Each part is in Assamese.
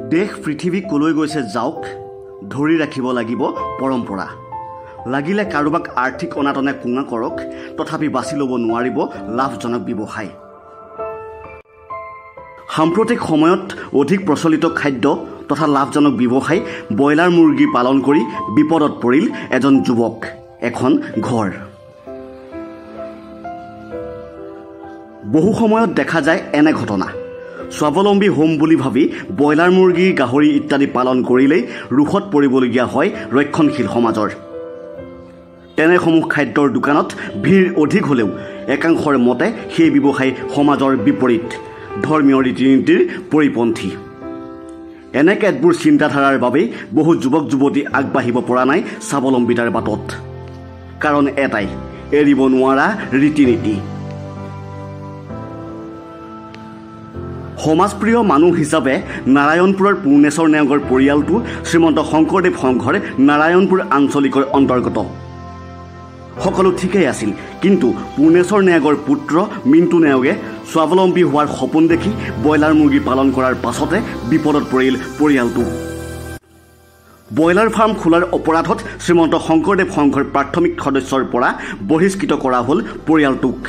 দেশ পৃথিৱী কলৈ গৈছে যাওক, ধৰি ৰাখিব লাগিব পৰম্পৰা। লাগিলে কাৰোবাক আৰ্থিক অনাটনে কোঙা কৰক, তথাপি বাছি ল'ব নোৱাৰিব লাভজনক ব্যৱসায়। সাম্প্ৰতিক সময়ত অধিক প্ৰচলিত খাদ্য তথা লাভজনক ব্যৱসায় ব্ৰইলাৰ মুৰ্গী পালন কৰি বিপদত পৰিল এজন যুৱক, এখন ঘৰ। বহু সময়ত দেখা যায় এনে ঘটনা। স্বাৱলম্বী হ'ম বুলি ভাবি ব্ৰইলাৰ মুৰ্গী, গাহৰি ইত্যাদি পালন কৰিলেই ৰোষত পৰিবলগীয়া হয় ৰক্ষণশীল সমাজৰ। তেনেসমূহ খাদ্যৰ দোকানত ভিৰ অধিক হ'লেও একাংশৰ মতে সেই ব্যৱসায় সমাজৰ বিপৰীত, ধৰ্মীয় ৰীতি নীতিৰ পৰিপন্থী। এনে কেতবোৰ চিন্তাধাৰাৰ বাবেই বহু যুৱক যুৱতী আগবাঢ়িব পৰা নাই স্বাৱলম্বিতাৰ বাটত। কাৰণ এটাই, এৰিব নোৱাৰা ৰীতি নীতি। সমাজপ্ৰিয় মানুহ হিচাপে নাৰায়ণপুৰৰ পূৰ্ণেশ্বৰ নেওগৰ পৰিয়ালটো শ্ৰীমন্ত শংকৰদেৱ সংঘৰ নাৰায়ণপুৰ আঞ্চলিকৰ অন্তৰ্গত। সকলো ঠিকেই আছিল, কিন্তু পূৰ্ণেশ্বৰ নেওগৰ পুত্ৰ মিণ্টু নেওগে স্বাৱলম্বী হোৱাৰ সপোন দেখি ব্ৰইলাৰ মুৰ্গী পালন কৰাৰ পাছতে বিপদত পৰিল পৰিয়ালটো। ব্ৰইলাৰ ফাৰ্ম খোলাৰ অপৰাধত শ্ৰীমন্ত শংকৰদেৱ সংঘৰ প্ৰাথমিক সদস্যৰ পৰা বহিষ্কৃত কৰা হ'ল পৰিয়ালটোক।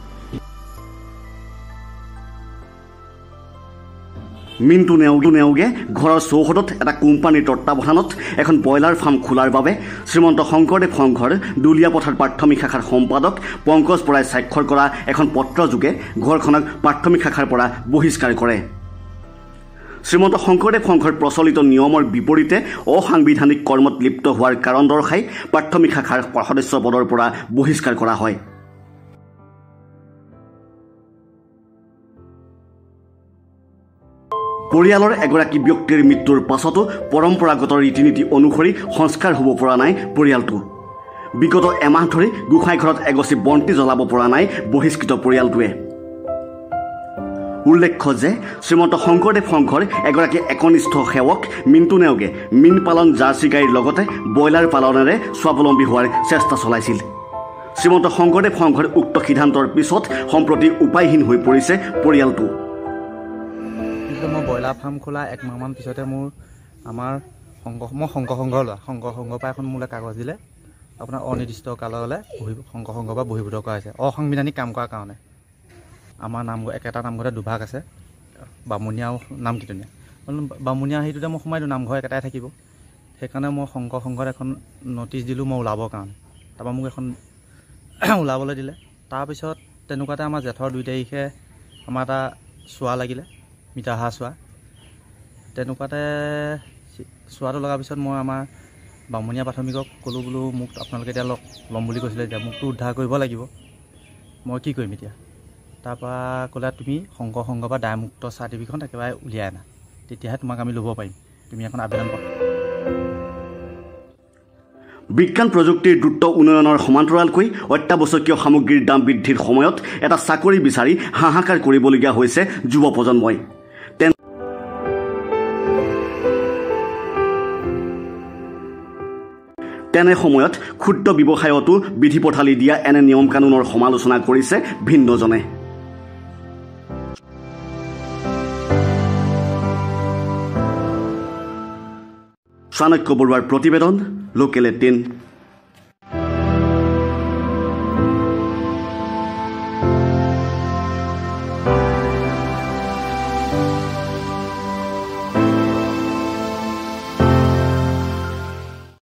মিণ্টু নেওগে ঘৰৰ চৌহদত এটা কোম্পানীৰ তত্বাৱধানত এখন ব্ৰইলাৰ ফাৰ্ম খোলাৰ বাবে শ্ৰীমন্ত শংকৰদেৱ সংঘৰ দুলীয়াপথাৰ প্ৰাথমিক শাখাৰ সম্পাদক পংকজ বৰাই স্বাক্ষৰ কৰা এখন পত্ৰযোগে ঘৰখনক প্ৰাথমিক শাখাৰ পৰা বহিষ্কাৰ কৰে। শ্ৰীমন্ত শংকৰদেৱ সংঘৰ প্ৰচলিত নিয়মৰ বিপৰীতে অসাংবিধানিক কৰ্মত লিপ্ত হোৱাৰ কাৰণ দৰ্শাই প্ৰাথমিক শাখাৰ সদস্য পদৰ পৰা বহিষ্কাৰ কৰা হয়। পৰিয়ালৰ এগৰাকী ব্যক্তিৰ মৃত্যুৰ পাছতো পৰম্পৰাগত ৰীতি নীতি অনুসৰি সংস্কাৰ হ'ব পৰা নাই পৰিয়ালটো। বিগত এমাহ ধৰি গোসাঁই ঘৰত এগছি বন্তি জ্বলাব পৰা নাই বহিষ্কৃত পৰিয়ালটোৱে। উল্লেখ্য যে শ্ৰীমন্ত শংকৰদেৱ সংঘৰ এগৰাকী একনিষ্ঠ সেৱক মিণ্টু নেওগে মীন পালন, জাৰ্চি গাইৰ লগতে ব্ৰইলাৰ পালনেৰে স্বাৱলম্বী হোৱাৰ চেষ্টা চলাইছিল। শ্ৰীমন্ত শংকৰদেৱ সংঘৰ উক্ত সিদ্ধান্তৰ পিছত সম্প্ৰতি উপায়হীন হৈ পৰিছে পৰিয়ালটো। মই ব্ৰইলাৰ ফাৰ্ম খোলা একমাহমান পিছতে মই শংকৰ সংঘৰ পৰা এখন মোলৈ কাগজ দিলে, আপোনাৰ অনিৰ্দিষ্ট কাললৈ শংকৰ সংঘৰ পৰা বহিৰ্ভূত কৰা হৈছে অসাংবিধানিক কাম কৰাৰ কাৰণে। আমাৰ একেটা নামঘৰতে দুভাগ আছে, বামুণীয়া আৰু নামকীৰ্তনীয়া। বামুণীয়া হেৰিটোতে মই সোমাই দিওঁ, নামঘৰ একেটাই থাকিব। সেইকাৰণে মই শংকৰ সংঘত এখন নটিচ দিলোঁ মই ওলাবৰ কাৰণে। তাৰপৰা মোক এখন ওলাবলৈ দিলে। তাৰপিছত তেনেকুৱাতে আমাৰ জেঠৰ 2 তাৰিখে আমাৰ এটা চোৱা লাগিলে, মিতাহা চোৱা। তেনেকুৱাতে চোৱাটো লগাৰ পিছত মই আমাৰ বামুণীয়া প্ৰাথমিকক ক'লোঁ, বোলো মোক আপোনালোকে এতিয়া ল'ম বুলি কৈছিলে, এতিয়া মোকতো উদ্ধাৰ কৰিব লাগিব, মই কি কৰিম এতিয়া? তাৰপৰা ক'লে, তুমি শংকৰ সংঘৰ পৰা দায়মুক্ত চাৰ্টিফিকেটখন একেবাৰে উলিয়াই আনা, তেতিয়াহে তোমাক আমি ল'ব পাৰিম, তুমি এখন আবেদন কৰা। বিজ্ঞান প্ৰযুক্তিৰ দ্ৰুত উন্নয়নৰ সমান্তৰালকৈ অত্যাৱশ্যকীয় সামগ্ৰীৰ দাম বৃদ্ধিৰ সময়ত এটা চাকৰি বিচাৰি হাহাকাৰ কৰিবলগীয়া হৈছে যুৱ প্ৰজন্মই। তেনে সময়ত ক্ষুদ্ৰ ব্যৱসায়তো বিধি পথালি দিয়া এনে নিয়ম কানুনৰ সমালোচনা কৰিছে ভিন্নজনে। চাণক্য বৰুৱাৰ প্ৰতিবেদন, লোকেল 18।